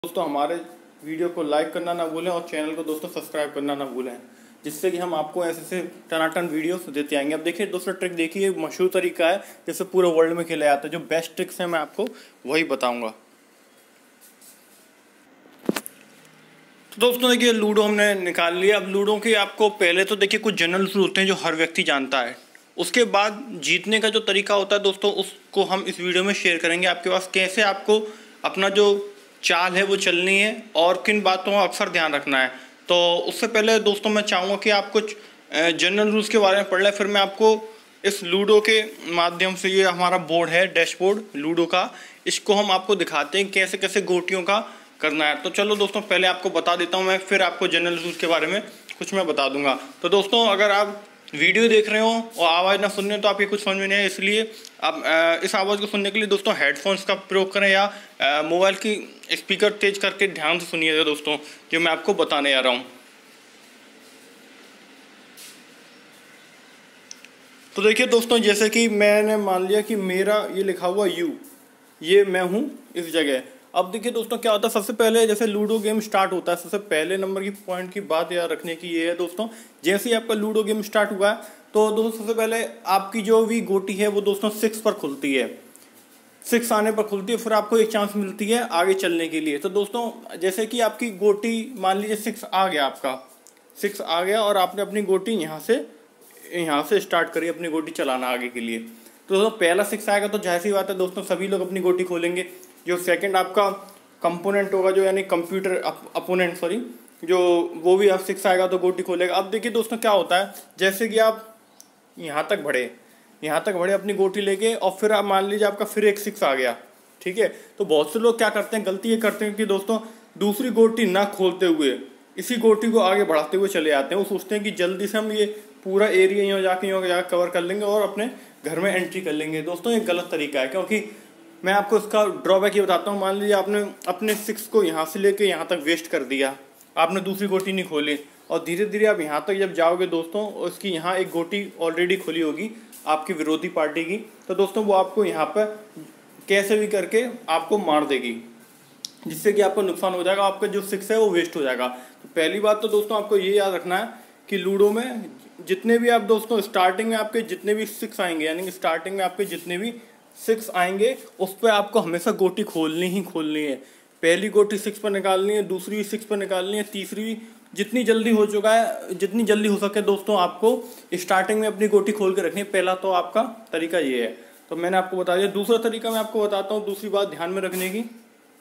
दोस्तों हमारे वीडियो को लाइक करना ना भूलें और चैनल को दोस्तों सब्सक्राइब करना ना भूलें, जिससे कि हम आपको ऐसे से टनाटन वीडियोस देते आएंगे। अब देखिए दोस्तों, ट्रिक देखिए, मशहूर तरीका है जैसे पूरे वर्ल्ड में खेला जाता है। जो बेस्ट ट्रिक्स हैं मैं आपको वही बताऊंगा। तो दोस्तों देखिए, लूडो हमने निकाल लिया। अब लूडो के आपको पहले तो देखिए कुछ जनरल रूल होते हैं जो हर व्यक्ति जानता है। उसके बाद जीतने का जो तरीका होता है दोस्तों, उसको हम इस वीडियो में शेयर करेंगे आपके पास, कैसे आपको अपना जो चाल है वो चलनी है और किन बातों का अक्सर ध्यान रखना है। तो उससे पहले दोस्तों मैं चाहूँगा कि आप कुछ जनरल रूल्स के बारे में पढ़ लें, फिर मैं आपको इस लूडो के माध्यम से, ये हमारा बोर्ड है डैशबोर्ड लूडो का, इसको हम आपको दिखाते हैं कैसे कैसे गोटियों का करना है। तो चलो दोस्तों, पहले आपको बता देता हूँ मैं, फिर आपको जनरल रूल्स के बारे में कुछ मैं बता दूंगा। तो दोस्तों, अगर आप वीडियो देख रहे हो और आवाज़ ना सुन रहे हो तो आपको कुछ समझ में नहीं है, इसलिए आप इस आवाज़ को सुनने के लिए दोस्तों हेडफोन्स का प्रयोग करें या मोबाइल की स्पीकर तेज करके ध्यान से सुनिएगा दोस्तों, जो मैं आपको बताने आ रहा हूँ। तो देखिए दोस्तों, जैसे कि मैंने मान लिया कि मेरा ये लिखा हुआ यू, ये मैं हूँ इस जगह। अब देखिए दोस्तों क्या होता है, सबसे पहले जैसे लूडो गेम स्टार्ट होता है, सबसे पहले नंबर की पॉइंट की बात याद रखने की ये है दोस्तों, जैसे ही आपका लूडो गेम स्टार्ट हुआ है तो दोस्तों सबसे पहले आपकी जो भी गोटी है वो दोस्तों 6 पर खुलती है। 6 आने पर खुलती है, फिर आपको एक चांस मिलती है आगे चलने के लिए। तो दोस्तों जैसे कि आपकी गोटी मान लीजिए 6 आ गया, आपका 6 आ गया और आपने अपनी गोटी यहाँ से स्टार्ट करी अपनी गोटी चलाना आगे के लिए। तो दोस्तों पहला 6 आएगा तो जाहिर सी बात है दोस्तों, सभी लोग अपनी गोटी खोलेंगे। जो सेकंड आपका कंपोनेंट होगा, जो यानी कंप्यूटर अपोनेंट सॉरी, जो वो भी आप 6 आएगा तो गोटी खोलेगा। अब देखिए दोस्तों क्या होता है, जैसे कि आप यहाँ तक बढ़े अपनी गोटी लेके, और फिर आप मान लीजिए आपका फिर एक 6 आ गया, ठीक है। तो बहुत से लोग क्या करते हैं, गलती ये करते हैं कि दोस्तों दूसरी गोटी ना खोलते हुए इसी गोटी को आगे बढ़ाते हुए चले जाते हैं। वो सोचते हैं कि जल्दी से हम ये पूरा एरिया यहाँ जाके कवर कर लेंगे और अपने घर में एंट्री कर लेंगे। दोस्तों ये गलत तरीका है, क्योंकि मैं आपको इसका ड्रॉबैक ये बताता हूँ। मान लीजिए आपने अपने 6 को यहाँ से लेके यहाँ तक वेस्ट कर दिया, आपने दूसरी गोटी नहीं खोली, और धीरे धीरे आप यहाँ तक जब जाओगे दोस्तों, उसकी यहाँ एक गोटी ऑलरेडी खुली होगी आपकी विरोधी पार्टी की, तो दोस्तों वो आपको यहाँ पर कैसे भी करके आपको मार देगी, जिससे कि आपको नुकसान हो जाएगा, आपका जो 6 है वो वेस्ट हो जाएगा। तो पहली बात तो दोस्तों आपको ये याद रखना है कि लूडो में जितने भी आप दोस्तों स्टार्टिंग में आपके जितने भी 6 आएंगे, यानी कि स्टार्टिंग में आपके जितने भी 6 आएंगे उस पर आपको हमेशा गोटी खोलनी ही खोलनी है। पहली गोटी 6 पर निकालनी है, दूसरी भी 6 पर निकालनी है, तीसरी भी, जितनी जल्दी हो चुका है, जितनी जल्दी हो सके दोस्तों आपको स्टार्टिंग में अपनी गोटी खोल के रखनी है। पहला तो आपका तरीका ये है, तो मैंने आपको बता दिया। दूसरा तरीका मैं आपको बताता हूँ, दूसरी बात ध्यान में रखने की।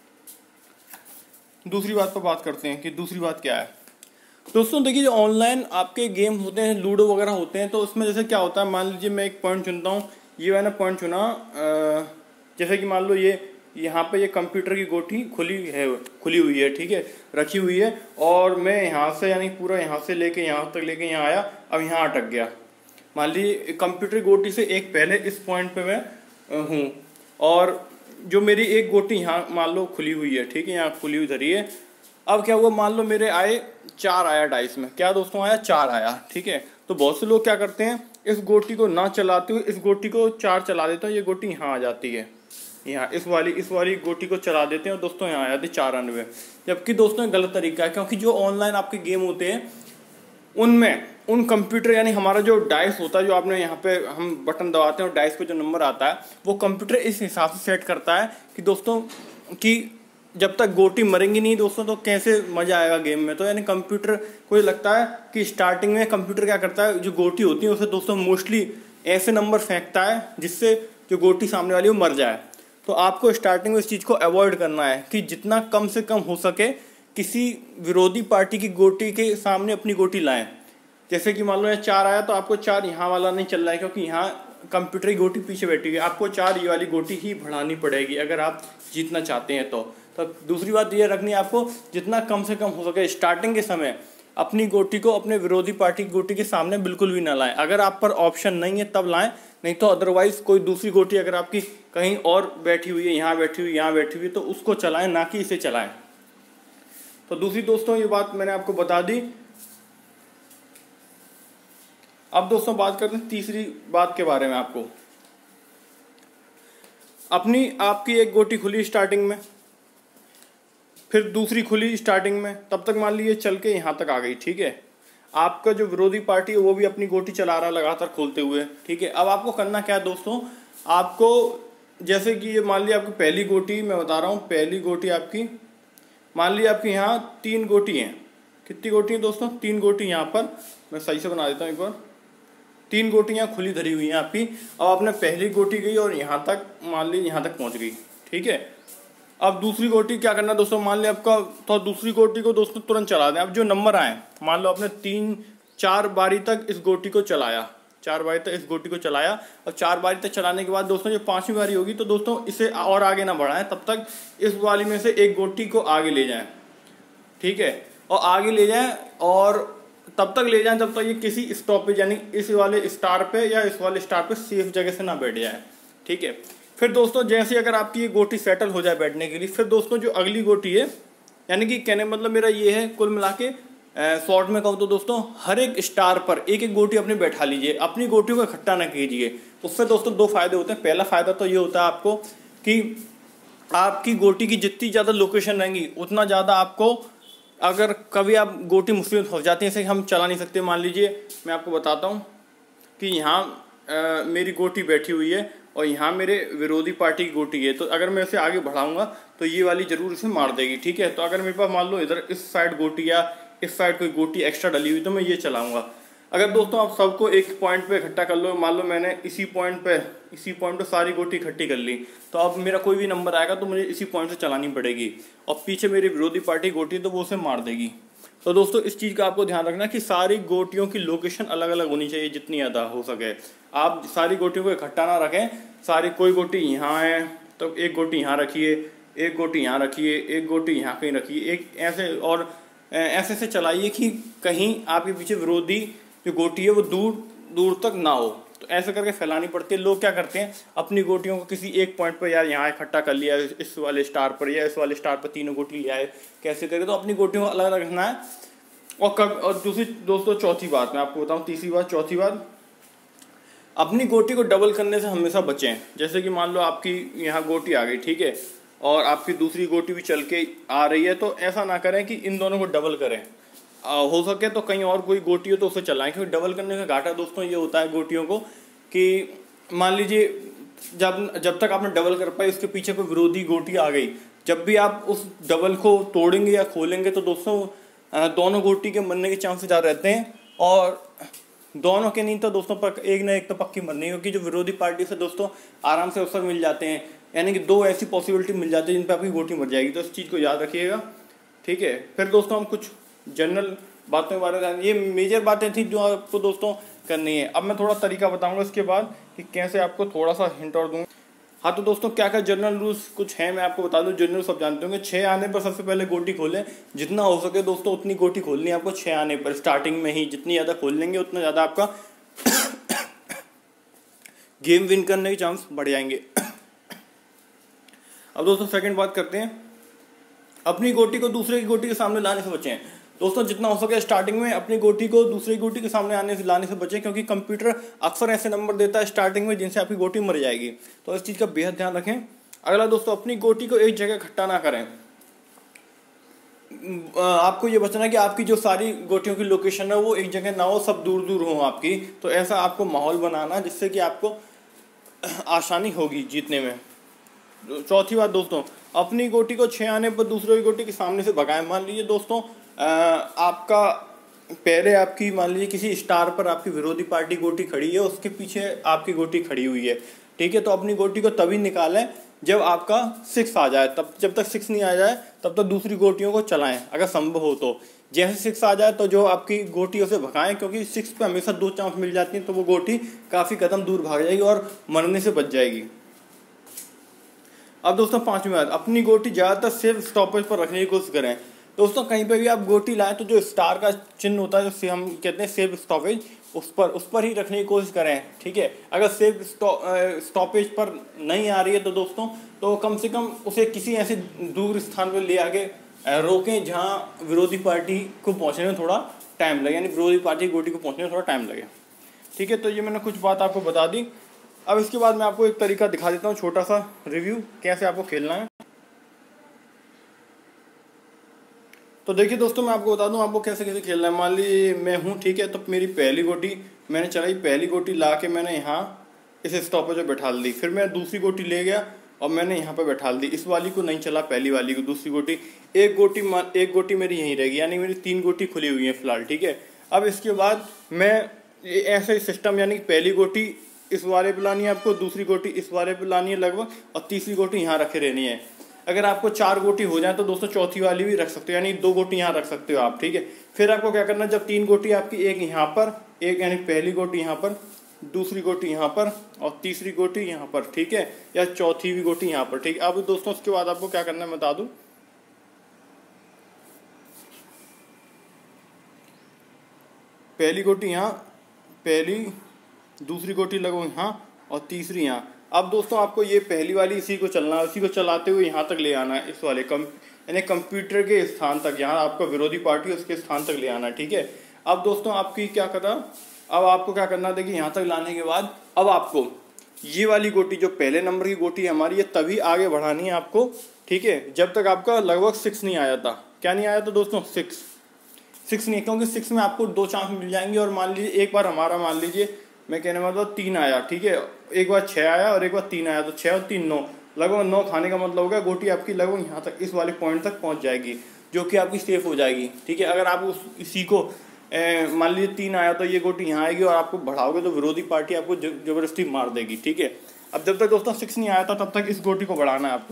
दूसरी बात पर बात करते हैं कि दूसरी बात क्या है। दोस्तों देखिए, जो ऑनलाइन आपके गेम होते हैं, लूडो वगैरह होते हैं, तो उसमें जैसे क्या होता है, मान लीजिए मैं एक पॉइंट चुनता हूँ, ये मैंने पॉइंट चुना, जैसे कि मान लो ये यहाँ पे ये कंप्यूटर की गोटी खुली हुई है, ठीक है, रखी हुई है, और मैं यहाँ से यानी पूरा यहाँ से लेके यहाँ तक लेके यहाँ आया, अब यहाँ अटक गया। मान लीजिए कंप्यूटर गोटी से एक पहले इस पॉइंट पे मैं हूँ, और जो मेरी एक गोटी यहाँ मान लो खुली हुई है, ठीक है, यहाँ खुली हुई धरी है। अब क्या हुआ, मान लो मेरे आए 4 आया डाइस में, क्या दोस्तों आया 4 आया, ठीक है। तो बहुत से लोग क्या करते हैं, इस गोटी को ना चलाते हुए इस गोटी को 4 चला देते हैं, ये गोटी यहाँ आ जाती है, यहाँ इस वाली गोटी को चला देते हैं और दोस्तों यहाँ आ जाती है 4 रन में। जबकि दोस्तों ये गलत तरीका है, क्योंकि जो ऑनलाइन आपके गेम होते हैं उनमें उन कंप्यूटर यानी हमारा जो डाइस होता है, जो आपने यहाँ पे हम बटन दबाते हैं और डाइस पे जो नंबर आता है वो कंप्यूटर इस हिसाब से सेट करता है कि दोस्तों कि जब तक गोटी मरेंगी नहीं दोस्तों तो कैसे मजा आएगा गेम में। तो यानी कंप्यूटर को ये लगता है कि स्टार्टिंग में कंप्यूटर क्या करता है, जो गोटी होती है उसे दोस्तों मोस्टली ऐसे नंबर फेंकता है जिससे जो गोटी सामने वाली वो मर जाए। तो आपको स्टार्टिंग में इस चीज़ को अवॉइड करना है कि जितना कम से कम हो सके किसी विरोधी पार्टी की गोटी के सामने अपनी गोटी लाएं। जैसे कि मान लो ये 4 आया तो आपको 4 यहाँ वाला नहीं चल रहा है, क्योंकि यहाँ कंप्यूटर की गोटी पीछे बैठी है, आपको 4 ये वाली गोटी ही बढ़ानी पड़ेगी अगर आप जीतना चाहते हैं। तो दूसरी बात ये रखनी है आपको, जितना कम से कम हो सके स्टार्टिंग के समय अपनी गोटी को अपने विरोधी पार्टी की गोटी के सामने बिल्कुल भी ना लाएं। अगर आप पर ऑप्शन नहीं है तब लाएं, नहीं तो अदरवाइज कोई दूसरी गोटी अगर आपकी कहीं और बैठी हुई है, यहाँ बैठी हुई, यहाँ बैठी हुई, तो उसको चलाएं, ना कि इसे चलाएं। तो दूसरी दोस्तों ये बात मैंने आपको बता दी। अब दोस्तों बात करते हैं तीसरी बात के बारे में। आपको आपकी एक गोटी खुली स्टार्टिंग में, फिर दूसरी खुली स्टार्टिंग में, तब तक मान लीजिए चल के यहाँ तक आ गई, ठीक है। आपका जो विरोधी पार्टी है वो भी अपनी गोटी चला रहा है लगातार खोलते हुए, ठीक है। अब आपको करना क्या है दोस्तों, आपको जैसे कि ये मान लीजिए आपकी पहली गोटी, मैं बता रहा हूँ पहली गोटी आपकी, मान लीजिए आपकी यहाँ 3 गोटी हैं। कितनी गोटी हैं दोस्तों, 3 गोटी यहाँ पर, मैं सही से बना देता हूँ एक बार। 3 गोटियाँ खुली धरी हुई हैं आपकी। अब आपने पहली गोटी गई और यहाँ तक मान लीजिए यहाँ तक पहुँच गई, ठीक है। अब दूसरी गोटी क्या करना है दोस्तों, मान लिया आपका, तो दूसरी गोटी को दोस्तों तुरंत चला दें। अब जो नंबर आए, मान लो आपने 3-4 बारी तक इस गोटी को चलाया, 4 बारी तक इस गोटी को चलाया, और 4 बारी तक चलाने के बाद दोस्तों जो 5वीं बारी होगी तो दोस्तों इसे और आगे ना बढ़ाएं, तब तक इस वाली में से एक गोटी को आगे ले जाएं, ठीक है। और आगे ले जाएं और तब तक ले जाएं जब तक ये किसी स्टॉपेज यानी इस वाले स्टार पे या इस वाले स्टार पे सेफ जगह से ना बैठ जाए, ठीक है। फिर दोस्तों जैसे अगर आपकी ये गोटी सेटल हो जाए बैठने के लिए, फिर दोस्तों जो अगली गोटी है, यानी कि कहने मतलब मेरा ये है, कुल मिला के शॉर्ट में कहूँ तो दोस्तों हर एक स्टार पर एक एक गोटी अपनी बैठा लीजिए, अपनी गोटियों को इकट्ठा ना कीजिए। उससे दोस्तों 2 फायदे होते हैं। पहला फायदा तो ये होता है आपको कि आपकी गोटी की जितनी ज़्यादा लोकेशन रहेंगी उतना ज़्यादा आपको, अगर कभी आप गोटी मुसीबत हो जाती है, जैसे हम चला नहीं सकते, मान लीजिए मैं आपको बताता हूँ कि यहाँ मेरी गोटी बैठी हुई है और यहाँ मेरे विरोधी पार्टी की गोटी है, तो अगर मैं इसे आगे बढ़ाऊंगा तो ये वाली जरूर इसे मार देगी, ठीक है। तो अगर मेरे पास मान लो इधर इस साइड गोटी या इस साइड कोई गोटी एक्स्ट्रा डली हुई तो मैं ये चलाऊंगा। अगर दोस्तों आप सबको एक पॉइंट पे इकट्ठा कर लो, मान लो मैंने इसी पॉइंट पे सारी गोटी इकट्ठी कर ली, तो अब मेरा कोई भी नंबर आएगा तो मुझे इसी पॉइंट से चलानी पड़ेगी, और पीछे मेरी विरोधी पार्टी गोटी तो वो उसे मार देगी। तो दोस्तों इस चीज़ का आपको ध्यान रखना कि सारी गोटियों की लोकेशन अलग अलग होनी चाहिए जितनी ज़्यादा हो सके। आप सारी गोटियों को इकट्ठा ना रखें, सारी कोई गोटी यहाँ है तो एक गोटी यहाँ रखिए, एक गोटी यहाँ रखिए, एक गोटी यहाँ कहीं रखिए, एक ऐसे, और ऐसे से चलाइए कि कहीं आपके पीछे विरोधी जो गोटी है वो दूर दूर तक ना हो। तो ऐसे करके फैलानी पड़ती है। लोग क्या करते हैं, अपनी गोटियों को किसी एक पॉइंट पर यार यहाँ इकट्ठा कर लिया, इस वाले स्टार पर या इस वाले स्टार पर तीनों गोटी ले आए, कैसे करके, तो अपनी गोटियों को अलग अलग रखना है। और दूसरी दोस्तों चौथी बात मैं आपको बताऊँ, तीसरी बात, चौथी बात, अपनी गोटी को डबल करने से हमेशा बचें। जैसे कि मान लो आपकी यहाँ गोटी आ गई, ठीक है, और आपकी दूसरी गोटी भी चल के आ रही है, तो ऐसा ना करें कि इन दोनों को डबल करें। हो सके तो कहीं और कोई गोटी हो तो उसे चलाएं, क्योंकि डबल करने का घाटा दोस्तों ये होता है गोटियों को कि मान लीजिए जब तक आपने डबल कर पाई उसके पीछे कोई विरोधी गोटी आ गई, जब भी आप उस डबल को तोड़ेंगे या खोलेंगे तो दोस्तों दोनों गोटी के मरने के चांसेस ज़्यादा रहते हैं, और दोनों के नहीं तो दोस्तों पर एक ना एक तो पक्की मरनी, क्योंकि जो विरोधी पार्टी से दोस्तों आराम से अवसर मिल जाते हैं, यानी कि 2 ऐसी पॉसिबिलिटी मिल जाती है जिन पर आपकी गोटी मर जाएगी। तो इस चीज़ को याद रखिएगा, ठीक है। फिर दोस्तों हम कुछ जनरल बातों के बारे में, ये मेजर बातें थी जो आपको दोस्तों करनी है। अब मैं थोड़ा तरीका बताऊंगा इसके बाद कि कैसे आपको थोड़ा सा हिंट और दूंगा। हाँ तो दोस्तों क्या क्या जनरल रूल्स कुछ हैं मैं आपको बता दूं। जनरल सब जानते होंगे, 6 आने पर सबसे पहले गोटी खोलें, जितना हो सके दोस्तों उतनी गोटी खोलनी है आपको 6 आने पर। स्टार्टिंग में ही जितनी ज़्यादा खोल लेंगे उतना ज़्यादा आपका गेम विन करने के चांस बढ़ जाएंगे। अब दोस्तों सेकंड बात करते हैं, अपनी गोटी को दूसरे की गोटी के सामने लाने से बचें। दोस्तों जितना हो सके स्टार्टिंग में अपनी गोटी को दूसरी गोटी के सामने लाने से बचें, क्योंकि कंप्यूटर अक्सर ऐसे नंबर देता है स्टार्टिंग में जिनसे आपकी गोटी मर जाएगी, तो इस चीज़ का बेहद ध्यान रखें। अगला दोस्तों, अपनी गोटी को एक जगह इकट्ठा ना करें। आपको ये बचना है कि आपकी जो सारी गोटियों की लोकेशन है वो एक जगह ना हो, सब दूर दूर हो आपकी। तो ऐसा आपको माहौल बनाना जिससे कि आपको आसानी होगी जीतने में। चौथी बात दोस्तों, अपनी गोटी को 6 आने पर दूसरे की गोटी के सामने से भगाएं। मान लीजिए दोस्तों आपका पहले आपकी मान लीजिए किसी स्टार पर आपकी विरोधी पार्टी गोटी खड़ी है, उसके पीछे आपकी गोटी खड़ी हुई है, ठीक है। तो अपनी गोटी को तभी निकालें जब आपका 6 आ जाए, तब जब तक 6 नहीं आ जाए तब तक दूसरी गोटियों को चलाएं अगर संभव हो तो। जैसे 6 आ जाए तो जो आपकी गोटी उसे भगाएं, क्योंकि 6 पे हमेशा 2 चांस मिल जाती हैं, तो वो गोटी काफ़ी कदम दूर भाग जाएगी और मरने से बच जाएगी। अब दोस्तों 5वीं बात, अपनी गोटी ज़्यादातर सेफ स्टॉपेज पर रखने की कोशिश करें। दोस्तों कहीं पे भी आप गोटी लाएं तो जो स्टार का चिन्ह होता है, जिससे हम कहते हैं सेफ स्टॉपेज, उस पर ही रखने की कोशिश करें, ठीक है। अगर सेफ स्टॉपेज पर नहीं आ रही है तो दोस्तों तो कम से कम उसे किसी ऐसे दूर स्थान पर ले आके रोकें जहाँ विरोधी पार्टी को पहुँचने में थोड़ा टाइम लगे, यानी विरोधी पार्टी की गोटी को पहुँचने में थोड़ा टाइम लगे, ठीक है। तो ये मैंने कुछ बात आपको बता दी। अब इसके बाद मैं आपको एक तरीका दिखा देता हूँ, छोटा सा रिव्यू कैसे आपको खेलना है। तो देखिए दोस्तों, मैं आपको बता दूं आपको कैसे कैसे खेलना है। मान लीजिए मैं हूँ, ठीक है, तो मेरी पहली गोटी मैंने चलाई, पहली गोटी ला के मैंने यहाँ इस स्टॉपेज पे बैठा दी। फिर मैं दूसरी गोटी ले गया और मैंने यहाँ पे बैठा दी। इस वाली को नहीं चला, पहली वाली को, दूसरी गोटी, एक गोटी मेरी यहीं रहेगी, यानी मेरी 3 गोटी खुली हुई है फिलहाल, ठीक है। अब इसके बाद मैं ऐसे सिस्टम, यानी पहली गोटी इस वाले पे लानी है आपको, दूसरी गोटी इस वाले पे लानी है लगभग, और तीसरी गोटी यहाँ रखे रहनी है। अगर आपको 4 गोटी हो जाए तो दोस्तों चौथी वाली भी रख सकते हो, यानी 2 गोटी यहाँ रख सकते हो आप, ठीक है। फिर आपको क्या करना है, जब 3 गोटी आपकी, एक यहाँ पर, एक यानी पहली गोटी यहाँ पर, दूसरी गोटी यहाँ पर और तीसरी गोटी यहाँ पर, ठीक है, या चौथी भी गोटी यहाँ पर, ठीक है। अब दोस्तों उसके बाद आपको क्या करना है बता दूं, पहली गोटी यहाँ, पहली, दूसरी गोटी लगो यहाँ और तीसरी यहाँ। अब दोस्तों आपको ये पहली वाली इसी को चलना है, इसी को चलाते हुए यहाँ तक ले आना है, इस वाले यानी कंप्यूटर के स्थान तक, यहाँ आपका विरोधी पार्टी उसके स्थान तक ले आना है, ठीक है। अब दोस्तों आपकी क्या करना, अब आपको क्या करना है, देखिए यहाँ तक लाने के बाद अब आपको ये वाली गोटी, जो पहले नंबर की गोटी है हमारी, ये तभी आगे बढ़ानी है आपको, ठीक है, जब तक आपका लगभग 6 नहीं आ जाता। क्या नहीं आया था दोस्तों, 6 नहीं, क्योंकि 6 में आपको 2 चांस मिल जाएंगे। और मान लीजिए एक बार हमारा, मान लीजिए मैं कहने मतलब 3 आया, ठीक है, एक बार 6 आया और एक बार 3 आया, तो 6 और 3 9, लगभग 9 खाने का मतलब होगा गोटी आपकी लगभग यहाँ तक, इस वाले पॉइंट तक पहुँच जाएगी, जो कि आपकी सेफ हो जाएगी, ठीक है। अगर आप इसी को मान लीजिए 3 आया तो ये गोटी यहाँ आएगी और आपको बढ़ाओगे तो विरोधी पार्टी आपको जबरदस्ती मार देगी, ठीक है। अब जब तक दोस्तों 6 नहीं आया था तब तक इस गोटी को बढ़ाना है आपको।